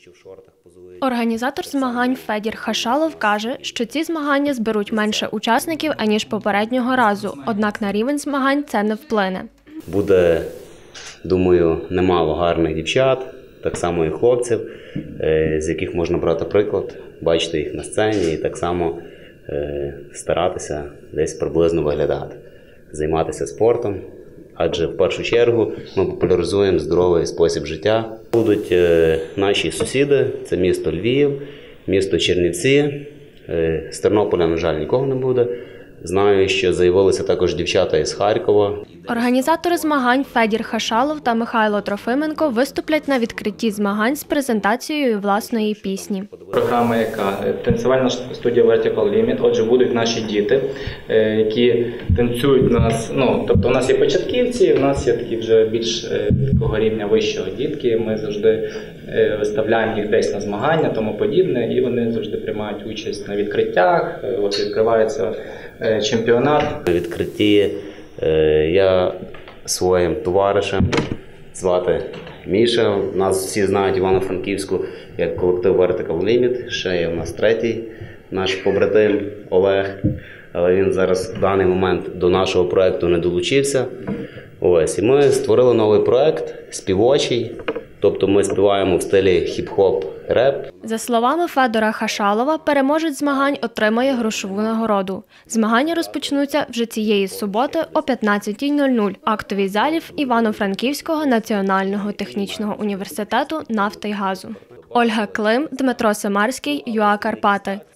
Організатор змагань Федір Хашалов каже, що ці змагання зберуть менше учасників, аніж попереднього разу, однак на рівень змагань це не вплине. Буде, думаю, немало гарних дівчат, так само і хлопців, з яких можна брати приклад, бачити їх на сцені і так само старатися десь приблизно виглядати, займатися спортом. Адже в першу чергу ми популяризуємо здоровий спосіб життя. Будуть наші сусіди, це місто Львів, місто Чернівці, з Тернополя, на жаль, нікого не буде. Знаю, що заявилися також дівчата із Харкова. Організатори змагань Федір Хашалов та Михайло Трофименко виступлять на відкритті змагань з презентацією власної пісні. Програма, яка танцювальна студія Vertical Limit. Отже, будуть наші діти, які танцюють у нас. Тобто, у нас є початківці, у нас є такі вже більш такого рівня вищого дітки. Ми завжди виставляємо їх десь на змагання, тому подібне, і вони завжди приймають участь на відкриттях. Ось відкривається чемпіонат. На відкритті я своїм товаришем, звати Міша. Нас всі знають Івано-Франківську як колектив Vertical Limit. Ще є у нас третій наш побратим Олег, але він зараз в даний момент до нашого проєкту не долучився. Ось, і ми створили новий проєкт співочий. Тобто ми співаємо в стилі хіп-хоп, реп. За словами Федора Хашалова, переможець змагань отримає грошову нагороду. Змагання розпочнуться вже цієї суботи о 15:00 в актовій залі Івано-Франківського національного технічного університету нафти й газу. Ольга Клим, Дмитро Самарський, ЮА Карпати.